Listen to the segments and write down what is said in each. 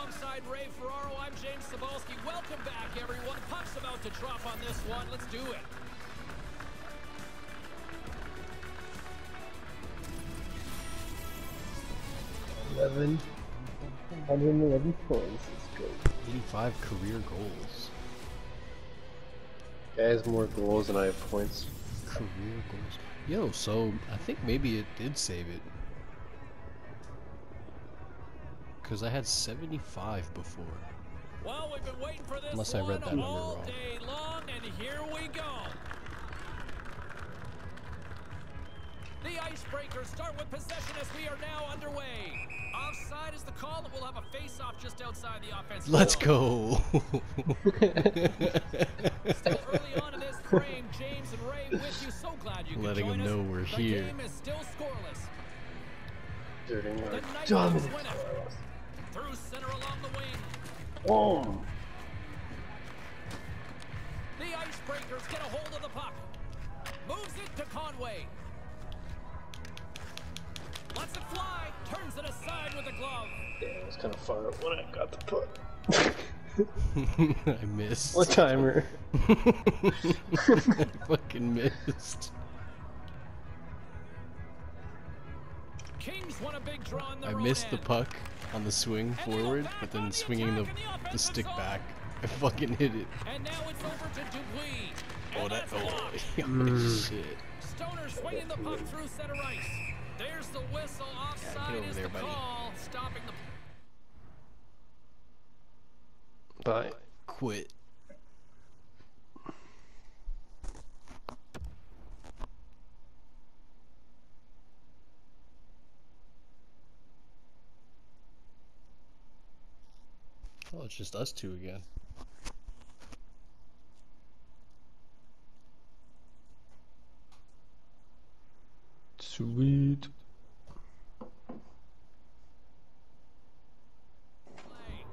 alongside Ray Ferraro, I'm James Cebulski. Welcome back, everyone. Puck's about to drop on this one. Let's do it. $1,111 points. Let's go. 85 career goals. Guy has more goals than I have points. Career goals. Yo, so I think maybe it did save it. Because I had 75 before. Well, we've been waiting for this Unless I read that number all wrong. day long, and here we go. The Icebreakers start with possession as we are now underway. Offside is the call, and we'll have a face-off just outside the offense. Let's go. Still early on in this frame, James and Ray with you. So glad you could Letting join them us. know we're the here. Game is still scoreless. Dirty The Mark. Nighthawks Dominant. win it. Through center along the wing. Boom. The Icebreakers get a hold of the puck. Moves it to Conway. Lets it fly. Turns it aside with a glove. Damn, it was kind of far when I got the puck. I missed. What timer? I fucking missed. Kings won a big draw in the I road missed the end. puck on the swing forward, but then swinging the stick back, I fucking hit it. And now it's over to Dupuis. Oh, And that. that's blocked. Shit. Stoner swinging the puck through center ice. There's the whistle. Offside over is there, the buddy. call. Stopping the... Bye. Quit. Oh, it's just us two again. Sweet. play.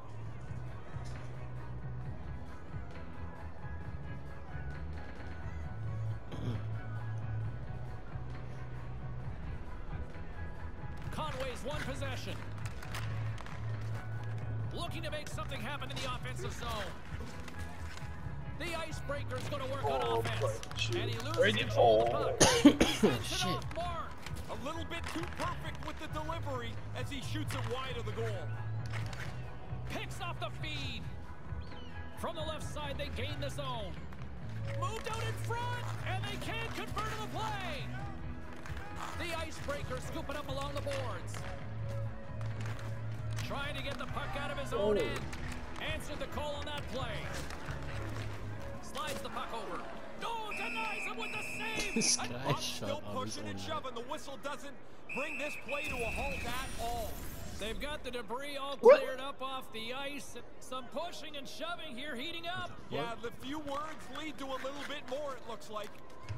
Conway's one possession. Looking to make something happen in the offensive zone. The Icebreaker's going to work on offense. And he loses control of the puck. Sends it off mark. A little bit too perfect with the delivery as he shoots it wide of the goal. Picks off the feed. From the left side, they gain the zone. Moved out in front, and they can't convert to the play. The Icebreaker scooping up along the boards. Trying to get the puck out of his own end. Answered the call on that play. Slides the puck over. No, denies him with the save. This And guy Buck's shot still on his pushing own and net. shoving. The whistle doesn't bring this play to a halt at all. They've got the debris all cleared up off the ice. Some pushing and shoving here, heating up. Yeah, the few words lead to a little bit more, it looks like.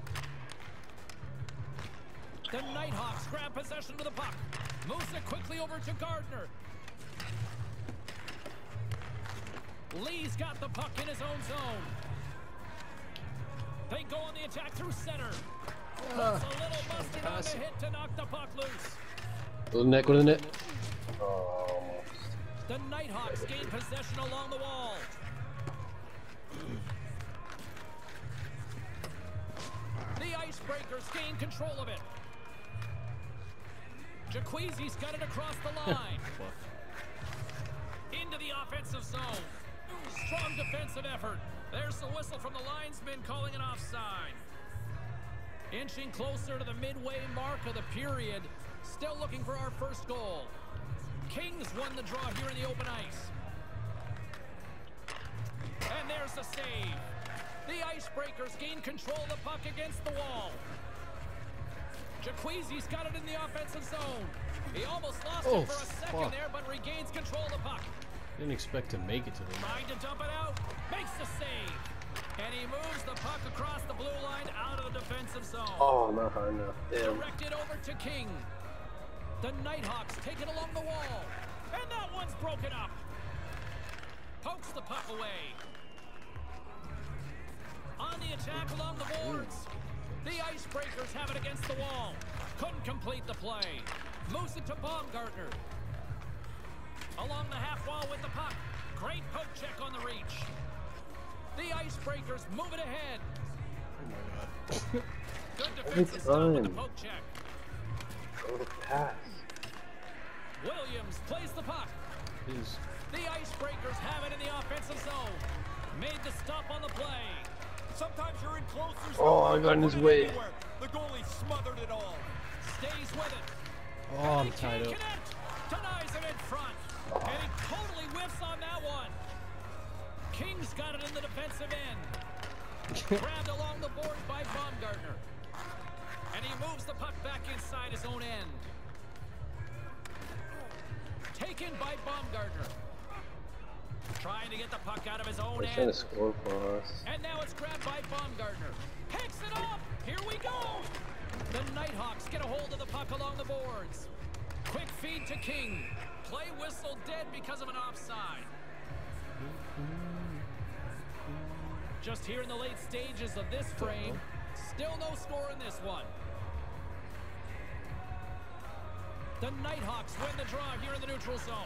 The Nighthawks grab possession of the puck. Moves it quickly over to Gardner. Lee's got the puck in his own zone. They go on the attack through center. Puts a little mustard on the hit to knock the puck loose. Go to the net, go to the net. Oh. The Nighthawks gain possession along the wall. The Icebreakers gain control of it. Jacquezi's got it across the line. Into the offensive zone. Strong defensive effort. There's the whistle from the linesman calling an offside. Inching closer to the midway mark of the period. Still looking for our first goal. Kings won the draw here in the open ice. And there's the save. The Icebreakers gain control of the puck against the wall. Jacquezi's got it in the offensive zone. He almost lost it for a second there, but regains control of the puck. Didn't expect to make it to the net. Trying to dump it out. Makes the save. And he moves the puck across the blue line out of the defensive zone. Oh, not hard enough. Damn. Directed over to King. The Nighthawks take it along the wall. And that one's broken up. Pokes the puck away. On the attack along the boards. The Icebreakers have it against the wall. Couldn't complete the play. Moves it to Baumgartner. Along the half wall Shaw with the puck. Great poke check on the reach. The Icebreakers move it ahead. Oh my god. Good defensive stop with the time. poke check. Go to pass. Williams plays the puck. Is The Icebreakers have it in the offensive zone. Made the stop on the play. Sometimes you're in close. There's Oh, no I got in his put it way. anywhere. The goalie smothered it all. Stays with it. oh, I'm He tied can't up. connect. Denies him in front. And he totally whiffs on that one. King's got it in the defensive end. Grabbed along the boards by Baumgartner. And he moves the puck back inside his own end. Taken by Baumgartner. Trying to get the puck out of his own They're trying end. to score for us. And now it's grabbed by Baumgartner. Picks it up. Here we go. The Nighthawks get a hold of the puck along the boards. Quick feed to King. Play whistle dead because of an offside. Just here in the late stages of this frame. Still no score in this one. The Nighthawks win the draw here in the neutral zone.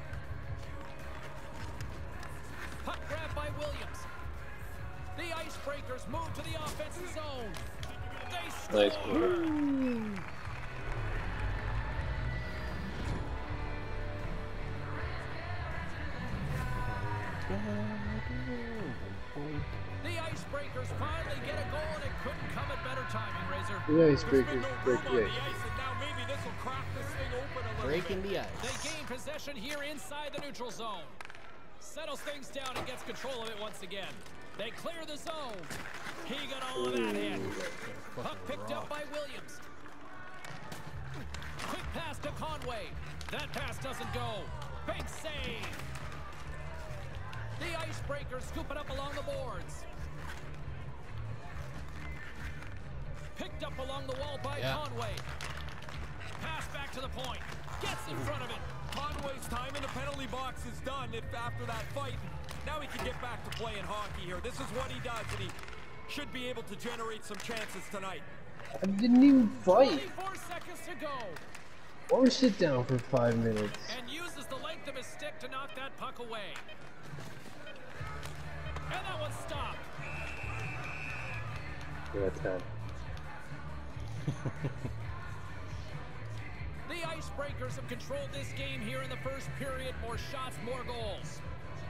Puck grab by Williams. The Icebreakers move to the offensive zone. They Nice score. play. The Icebreakers finally get a goal, and it couldn't come at better timing, Razor. The There's been Icebreakers no break room on the the ice. ice, and now maybe this will crack this thing open a little Breaking bit. the They ice. gain possession here inside the neutral zone. Settles things down and gets control of it once again. They clear the zone. He got all of that in. Puck picked up by Williams. Quick pass to Conway. That pass doesn't go. Big save. The Icebreakers scoop it up along the boards. Picked up along the wall by Conway. Pass back to the point. Gets in front of it. Conway's time in the penalty box is done if after that fight. Now he can get back to playing hockey here. This is what he does, and he should be able to generate some chances tonight. I didn't even fight. 24 seconds to go. Or sit down for 5 minutes. And uses the length of his stick to knock that puck away. And that one stopped. Yeah, 10. The Icebreakers have controlled this game here in the first period. More shots, more goals.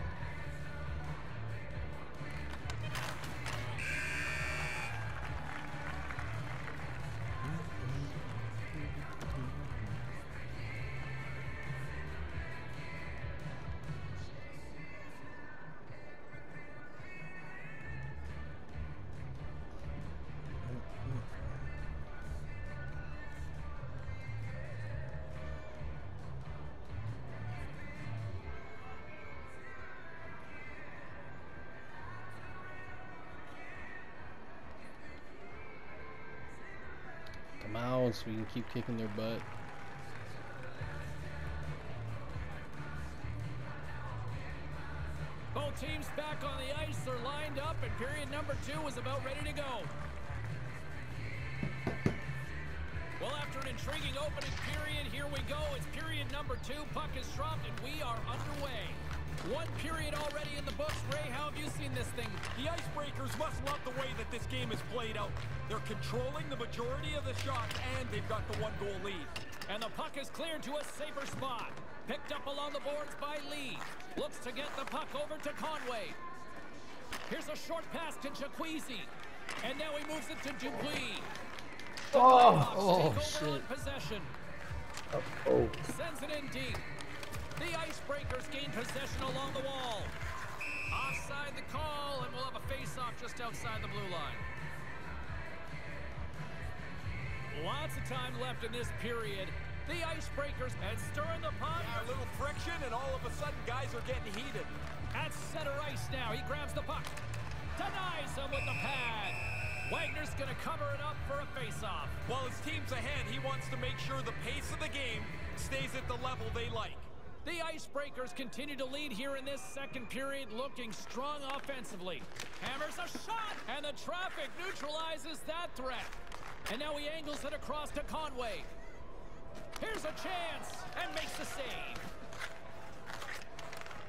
Come out so we can keep kicking their butt. Both teams back on the ice. They're lined up, and period number 2 is about ready to go. Well, after an intriguing opening period, here we go. It's period number 2. Puck is dropped, and we are underway. One period already in the books. Ray, how have you seen this thing? The Icebreakers must love the way that this game is played out. They're controlling the majority of the shots, and they've got the 1-goal lead. And the puck is cleared to a safer spot. Picked up along the boards by Lee. Looks to get the puck over to Conway. Here's a short pass to Jacquezie. And now he moves it to Dupuis. Oh, Take over on possession. oh. Sends it in deep. The Icebreakers gain possession along the wall. Offside the call, and we'll have a face-off just outside the blue line. Lots of time left in this period. The Icebreakers and stirring the pot. Yeah, a little friction, and all of a sudden, guys are getting heated. At center ice now. He grabs the puck. Denies him with the pad. Wagner's going to cover it up for a face-off. While his team's ahead, he wants to make sure the pace of the game stays at the level they like. The Icebreakers continue to lead here in this second period, looking strong offensively. Hammers a shot, and the traffic neutralizes that threat. And now he angles it across to Conway. Here's a chance, and makes the save.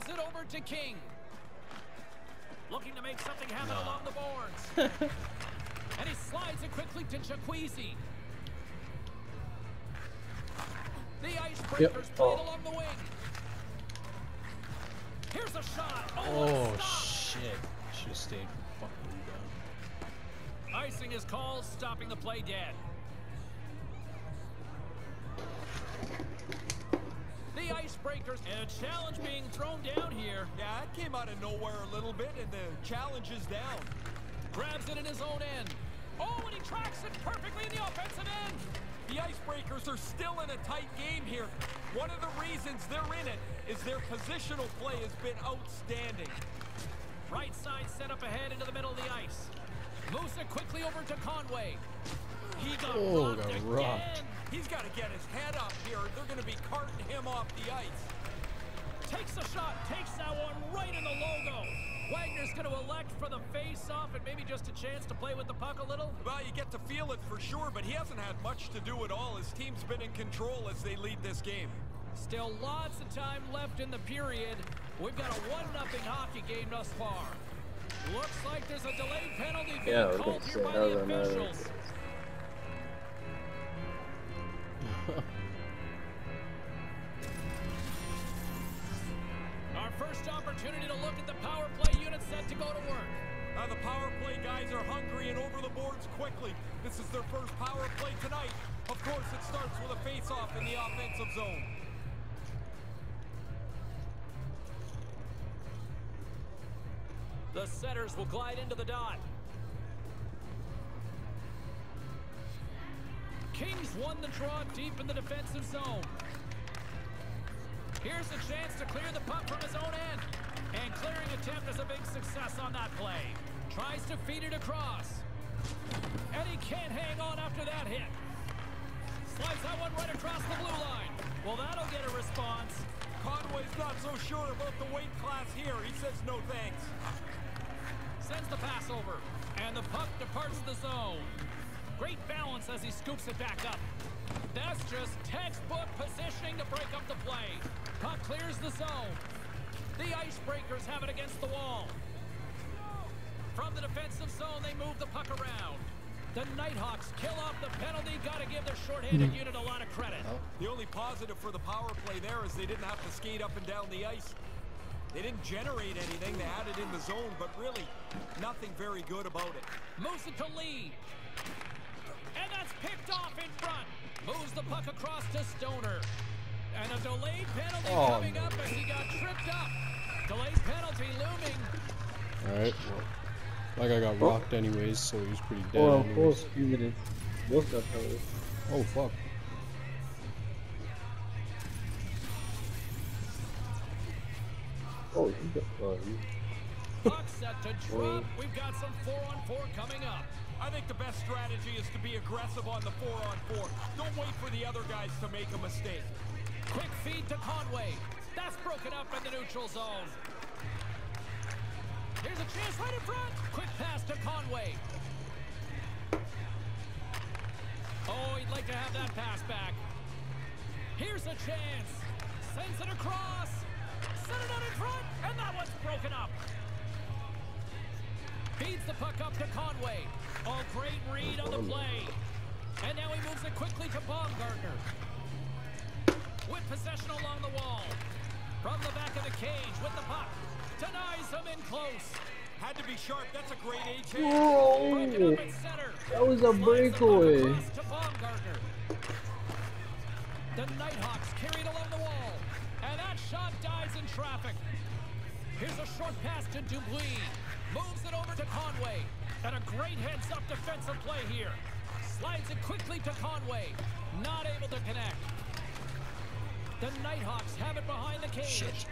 Moves it over to King. Looking to make something happen along the boards. And he slides it quickly to Chakwueze. The Icebreakers played along the wing. Here's a shot. Oh, shit. Should have stayed fucking down. Icing is called, stopping the play dead. The Icebreakers, and a challenge being thrown down here. Yeah, it came out of nowhere a little bit, and the challenge is down. Grabs it in his own end. Oh, and he tracks it perfectly in the offensive end. The Icebreakers are still in a tight game here. One of the reasons they're in it is their positional play has been outstanding. Right side set up ahead into the middle of the ice. Moves it quickly over to Conway. He got rocked again. He's got to get his head up here. They're going to be carting him off the ice. Takes a shot, takes that one right in the logo. Wagner's going to elect for the face-off and maybe just a chance to play with the puck a little. Well, you get to feel it for sure, but he hasn't had much to do at all. His team's been in control as they lead this game. Still lots of time left in the period. We've got a 1-0 hockey game thus far. Looks like there's a delayed penalty being called here by the officials. Our first opportunity to look at the power play unit set to go to work. The power play guys are hungry and over the boards quickly. This is their first power play tonight. Of course, it starts with a face-off in the offensive zone. The setters will glide into the dot. Kings won the draw deep in the defensive zone. Here's a chance to clear the puck from his own end. And clearing attempt is a big success on that play. Tries to feed it across. And he can't hang on after that hit. Slides that one right across the blue line. Well, that'll get a response. Conway's not so sure about the weight class here. He says no thanks. Sends the pass over. And the puck departs the zone. Great balance as he scoops it back up. That's just textbook positioning to break up the play. Puck clears the zone. The Icebreakers have it against the wall. From the defensive zone, they move the puck around. The Nighthawks kill off the penalty. Got to give their shorthanded unit a lot of credit. The only positive for the power play there is they didn't have to skate up and down the ice. They didn't generate anything. They had it in the zone, but really nothing very good about it. Moves it to Lee. And that's picked off in front. Moves the puck across to Stoner. And a delayed penalty coming up as he got tripped up. Delayed penalty looming. Alright, well, like I got rocked anyways, so he was pretty dead Oh, anyways. 4 minutes. Both got penalties. Oh, fuck. Oh, he got Puck set to drop. We've got some 4-on-4 coming up. I think the best strategy is to be aggressive on the 4-on-4. Don't wait for the other guys to make a mistake. Quick feed to Conway. That's broken up in the neutral zone. Here's a chance right in front. Quick pass to Conway. Oh, he'd like to have that pass back. Here's a chance. Sends it across. Set it out in front. And that one's broken up. Feeds the puck up to Conway. Oh, great read on the play. And now he moves it quickly to Baumgartner. With possession along the wall. From the back of the cage with the puck. Denies him in close. Had to be sharp. That's a great AJ. Whoa! Up at center. That was a breakaway. To Baumgartner. The Nighthawks carried along the wall. And that shot dies in traffic. Here's a short pass to Dubuis. Moves it over to Conway. And a great heads-up defensive play here. Slides it quickly to Conway. Not able to connect. The Nighthawks have it behind the cage. Shit.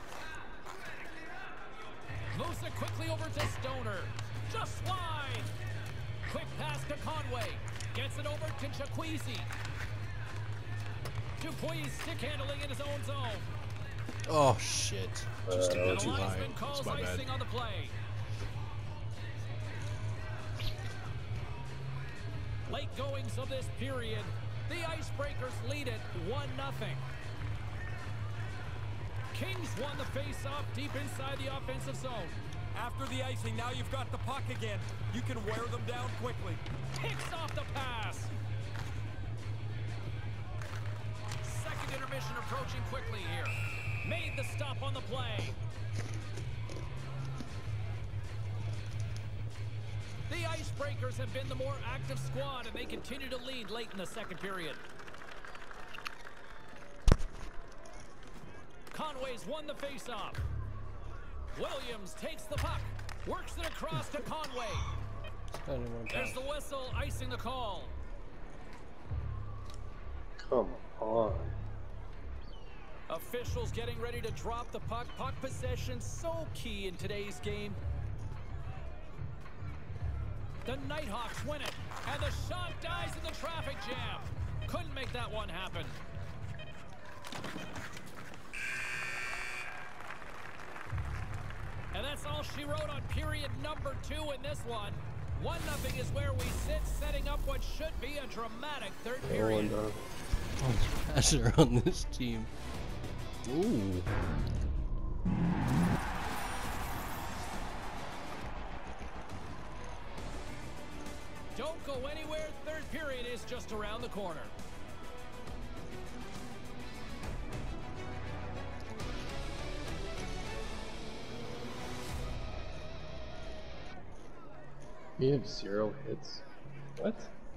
Moves it quickly over to Stoner. Just wide. Quick pass to Conway. Gets it over to Chakwueze. Dupuis stick handling in his own zone. Oh, shit. Just a The bit too high. linesman It's calls my bad. icing on the play. Late goings of this period. The Icebreakers lead it 1-0. Kings won the face-off deep inside the offensive zone. After the icing, now you've got the puck again. You can wear them down quickly. Picks off the pass. Second intermission approaching quickly here. Made the stop on the play. The Icebreakers have been the more active squad, and they continue to lead late in the second period. Conway's won the faceoff. Williams takes the puck, works it across to Conway. There's the whistle, icing the call. Come on. Officials getting ready to drop the puck. Puck possession so key in today's game. The Nighthawks win it, and the shot dies in the traffic jam. Couldn't make that one happen. And that's all she wrote on period number 2 in this one. 1-0 is where we sit, setting up what should be a dramatic third period. Passer on this team. Ooh. Don't go anywhere. Third period is just around the corner. We have 0 hits. What?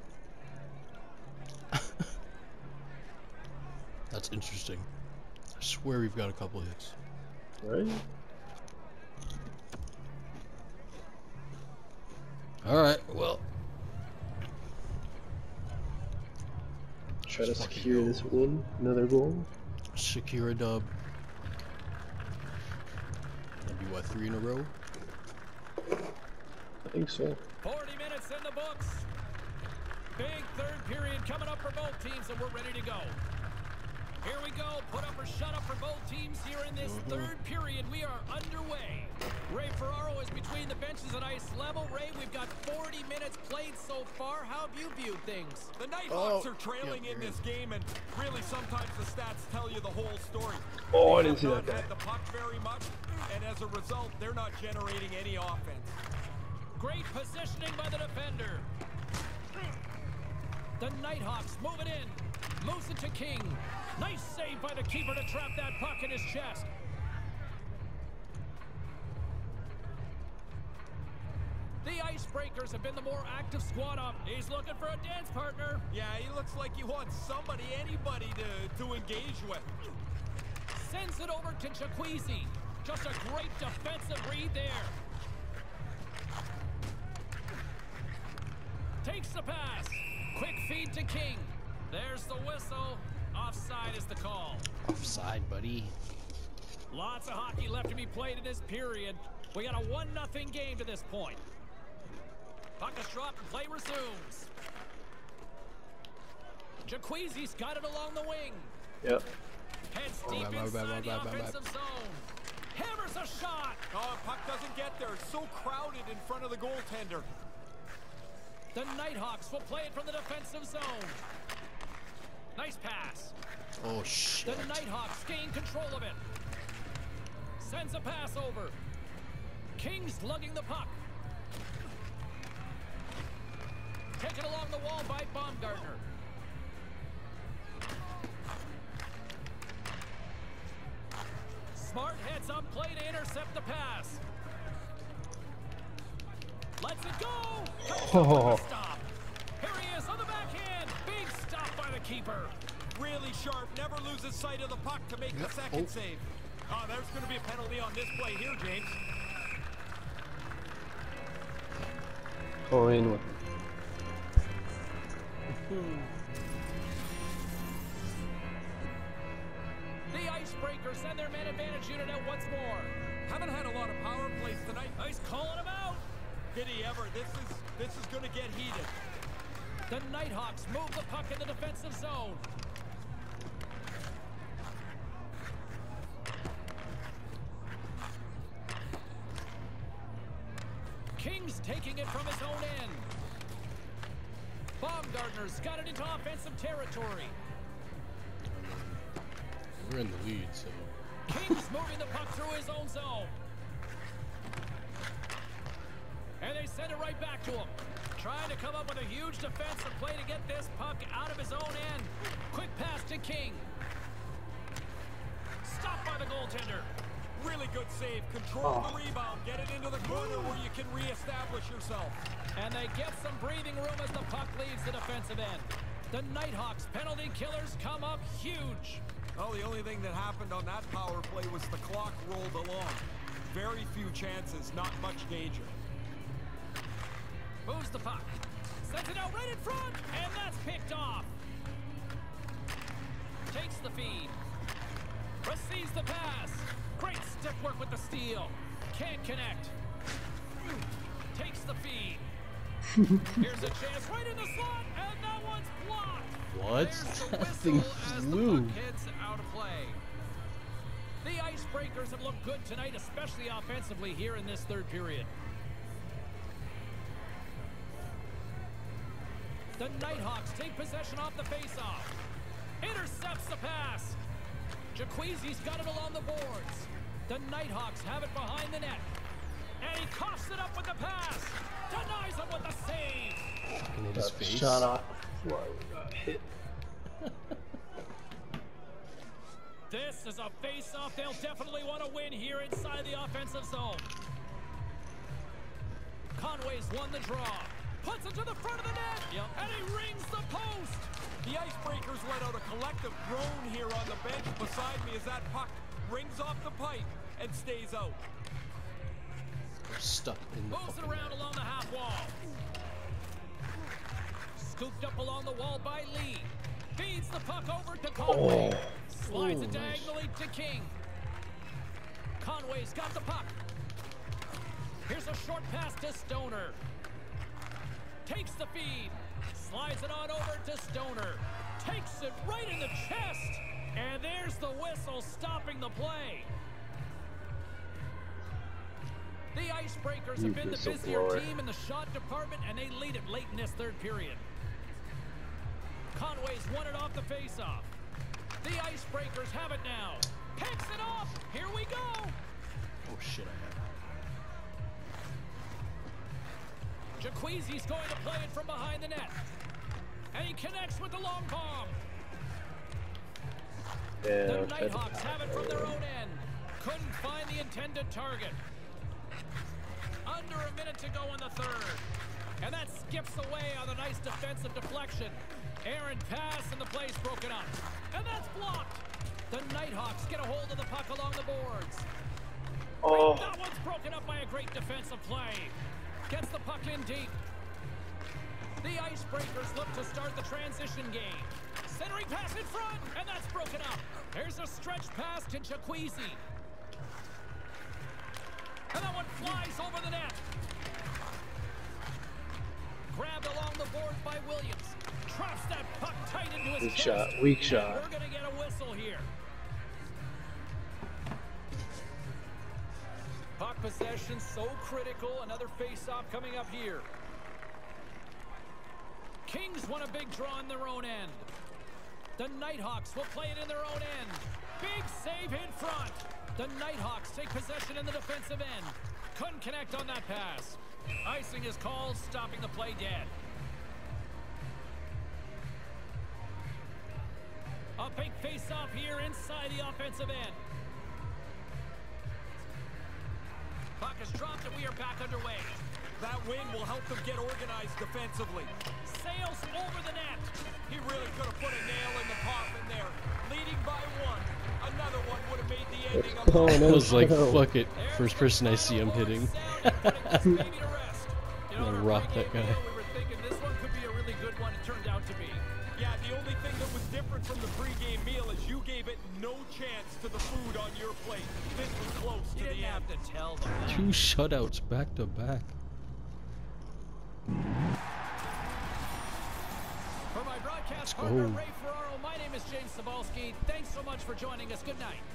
That's interesting. I swear we've got a couple hits. Right? Alright, well. Try to secure this win. Another goal. Secure a dub. That'd be what, 3 in a row? I think so. 40 minutes in the books. Big third period coming up for both teams, and we're ready to go. Here we go. Put up or shut up for both teams here in this third period. We are underway. Ray Ferraro is between the benches at ice level. Ray, we've got 40 minutes played so far. How have you viewed things? The Nighthawks are trailing in this game, and really sometimes the stats tell you the whole story. Oh, I They didn't see have that not guy. had the puck very much, and as a result, they're not generating any offense. Great positioning by the defender. The Nighthawks move it in. Moves it to King. Nice save by the keeper to trap that puck in his chest. The Icebreakers have been the more active squad up. He's looking for a dance partner. Yeah, he looks like he wants somebody, anybody to engage with. Sends it over to Jacquezie. Just a great defensive read there. Takes the pass. Quick feed to King. There's the whistle. Offside is the call. Offside, buddy. Lots of hockey left to be played in this period. We got a 1-0 game to this point. Puck is dropped and play resumes. Jacquezzi's got it along the wing. Yep. Heads deep inside the offensive zone. Hammers a shot. Oh, puck doesn't get there. It's so crowded in front of the goaltender. The Nighthawks will play it from the defensive zone. Nice pass. Oh, shit. The Nighthawks gain control of it. Sends a pass over. King's lugging the puck. Taken along the wall by Baumgartner. Smart heads up play to intercept the pass. Lets it go. Oh. Stop. Here he is on the backhand. Big stop by the keeper. Really sharp, never loses sight of the puck to make the second save. Oh, there's going to be a penalty on this play here, James. Go in with it. The Icebreakers send their man advantage unit out once more. Haven't had a lot of power plays tonight. He's calling him out. Did he ever? This is going to get heated. The Nighthawks move the puck in the defensive zone. King's taking it from his own end. Baumgartner's got it into offensive territory. We're in the lead, so King's moving the puck through his own zone. And they send it right back to him. Trying to come up with a huge defensive play to get this puck out of his own end. Quick pass to King. Stopped by the goaltender. Really good save. Control the rebound. Get it into the corner where you can reestablish yourself. And they get some breathing room as the puck leaves the defensive end. The Nighthawks penalty killers come up huge. Well, the only thing that happened on that power play was the clock rolled along. Very few chances, not much danger. Moves the puck. Sends it out right in front, and that's picked off. Takes the feed. Receives the pass. Great stick work with the steal. Can't connect. Takes the feed. Here's a chance right in the slot, and that one's blocked. What? There's the That thing whistle as the flew. puck hits out of play. The Icebreakers have looked good tonight, especially offensively here in this third period. The Nighthawks take possession off the faceoff. Intercepts the pass. Jaquezi's got it along the boards. The Nighthawks have it behind the net. And he coughs it up with the pass. Denies him with the save. And hit his face. Shot off before I got hit. This is a face-off they'll definitely want to win here inside the offensive zone. Conway's won the draw. Puts it to the front of the net. And he rings the post. The Icebreakers let out a collective groan here on the bench beside me as that puck rings off the pipe and stays out. They're stuck in the Moves it fucking around net. along the half wall. Scooped up along the wall by Lee. Feeds the puck over to Conway. Slides it diagonally to King. Conway's got the puck. Here's a short pass to Stoner. Takes the feed. Slides it on over to Stoner. Takes it right in the chest. And there's the whistle stopping the play. The Icebreakers have been the busier team in the shot department, and they lead it late in this third period. Conway's won it off the faceoff. The Icebreakers have it now. Picks it off. Here we go. Oh shit, I had Jaquezi's going to play it from behind the net. And he connects with the long bomb. Yeah, The I'll try to Nighthawks have it from their power. own end. Couldn't find the intended target. Under a minute to go in the third. And that skips away on a nice defensive deflection. Aaron pass and the play's broken up. And that's blocked. The Nighthawks get a hold of the puck along the boards. Oh, That one's broken up by a great defensive play. Gets the puck in deep. The Icebreakers look to start the transition game. Centering pass in front, and that's broken up. There's a stretch pass to Jaquezi. And that one flies over the net. Grabbed along the board by Williams. Traps that puck tight into his weak chest. shot, weak And shot. we're going to get a whistle here. Puck possession so critical. Another face-off coming up here. Kings won a big draw in their own end. The Nighthawks will play it in their own end. Big save in front. The Nighthawks take possession in the defensive end. Couldn't connect on that pass. Icing is called, stopping the play dead. A big face-off here inside the offensive end. Puck is dropped and we are back underway. That win will help them get organized defensively. Sails over the net. He really could have put a nail in the coffin there. Leading by one. Another one would have made the ending of Oh, I no. was like, no. fuck it. First person I see, I'm hitting. I'm gonna rock that guy. We were thinking this one could be a really good one. It turned out to be. Yeah, the only thing that was different from the pregame meal is you gave it no chance to the food on your plate. This was close to You the didn't have end. to tell them. 2 shutouts back to back. For my broadcast Let's partner, go. Ray Ferraro, my name is James Sabalski. Thanks so much for joining us. Good night.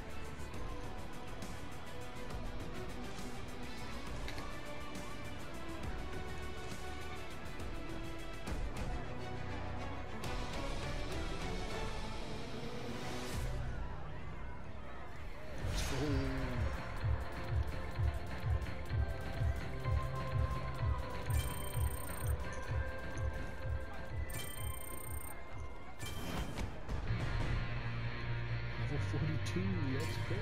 2, let's go.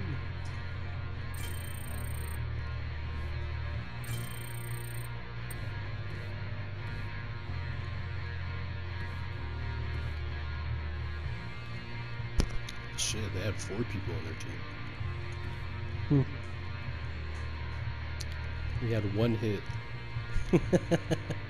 Shit, they had 4 people on their team. We had 1 hit.